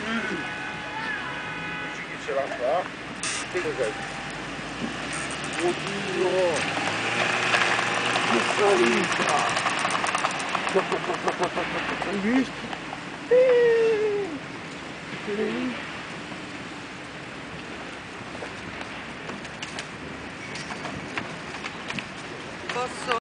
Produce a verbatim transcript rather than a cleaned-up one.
Che ce l'ha qua? Che cos'è? Oddio! Che salita! Hai visto? Posso